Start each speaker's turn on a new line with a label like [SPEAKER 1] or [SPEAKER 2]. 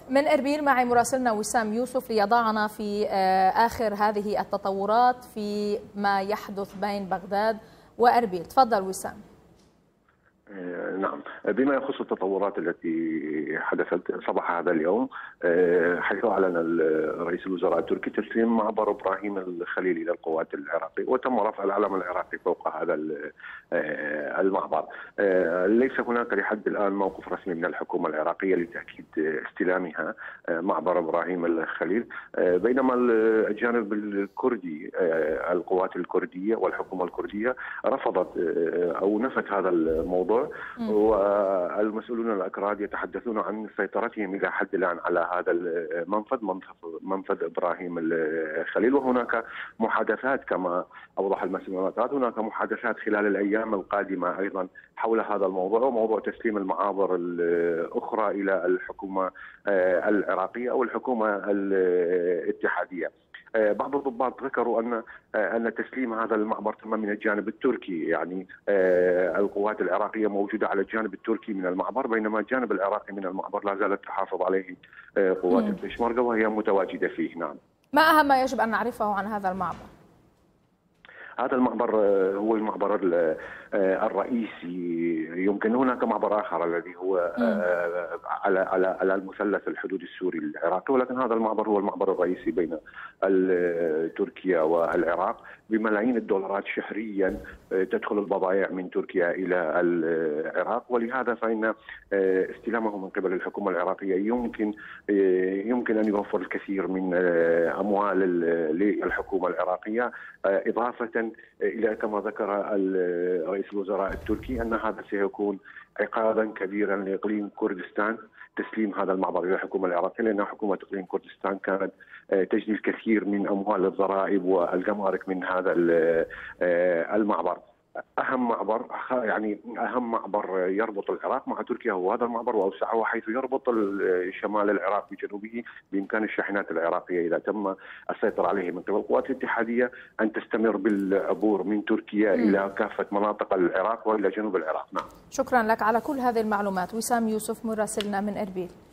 [SPEAKER 1] من إربيل معي مراسلنا وسام يوسف ليضعنا في آخر هذه التطورات في ما يحدث بين بغداد وإربيل. تفضل وسام.
[SPEAKER 2] نعم، بما يخص التطورات التي حدثت صباح هذا اليوم، حيث أعلن رئيس الوزراء التركي تسليم معبر إبراهيم الخليل إلى القوات العراقية، وتم رفع العلم العراقي فوق هذا المعبر. ليس هناك لحد الآن موقف رسمي من الحكومة العراقية لتأكيد استلامها معبر إبراهيم الخليل، بينما الجانب الكردي القوات الكردية والحكومة الكردية رفضت أو نفت هذا الموضوع، والمسؤولون الأكراد يتحدثون عن سيطرتهم إلى حد الآن على هذا منفذ إبراهيم الخليل. وهناك محادثات كما أوضح المسؤولون، هناك محادثات خلال الأيام القادمة أيضا حول هذا الموضوع، وموضوع تسليم المعابر الأخرى إلى الحكومة العراقية أو الحكومة الاتحادية. بعض الضباط ذكروا أن تسليم هذا المعبر تم من الجانب التركي، يعني القوات العراقية موجودة على الجانب التركي من المعبر، بينما الجانب العراقي من المعبر لا زالت تحافظ عليه قوات البشمركة وهي متواجدة فيه. نعم.
[SPEAKER 1] ما أهم ما يجب أن نعرفه عن هذا المعبر؟
[SPEAKER 2] هذا المعبر هو المعبر الرئيسي. يمكن هناك معبر آخر الذي هو على المثلث الحدود السوري العراقي، ولكن هذا المعبر هو المعبر الرئيسي بين تركيا والعراق. بملايين الدولارات شهريا تدخل البضائع من تركيا إلى العراق، ولهذا فإن استلامه من قبل الحكومة العراقية يمكن أن يوفر الكثير من أموال للحكومة العراقية، إضافة إلى كما ذكر رئيس الوزراء التركي أن هذا سيكون عقابا كبيرا لإقليم كردستان تسليم هذا المعبر إلى الحكومة العراقية، لأن حكومة إقليم كردستان كانت تجني الكثير من أموال الضرائب والجمارك من هذا المعبر. أهم معبر يربط العراق مع تركيا هو هذا المعبر وأوسعه، حيث يربط شمال العراق بجنوبه بإمكان الشاحنات العراقية إذا تم السيطرة عليه من قبل القوات الاتحادية أن تستمر بالعبور من تركيا إلى كافة مناطق العراق وإلى جنوب العراق. نعم.
[SPEAKER 1] شكرا لك على كل هذه المعلومات وسام يوسف مراسلنا من إربيل.